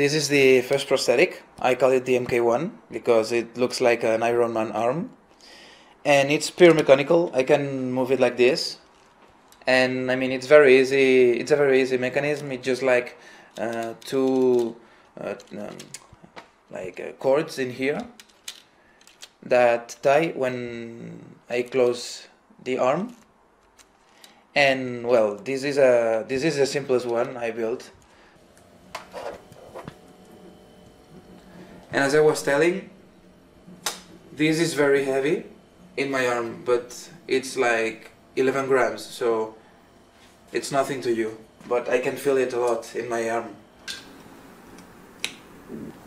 this is the first prosthetic. I call it the MK1 because it looks like an Iron Man arm. And it's pure mechanical. I can move it like this. And I mean, it's very easy. It's a very easy mechanism. It's just like two cords in here that tie when I close the arm. And well, this is the simplest one I built. And as I was telling, this is very heavy in my arm, but it's like 11 grams, so it's nothing to you. But I can feel it a lot in my arm.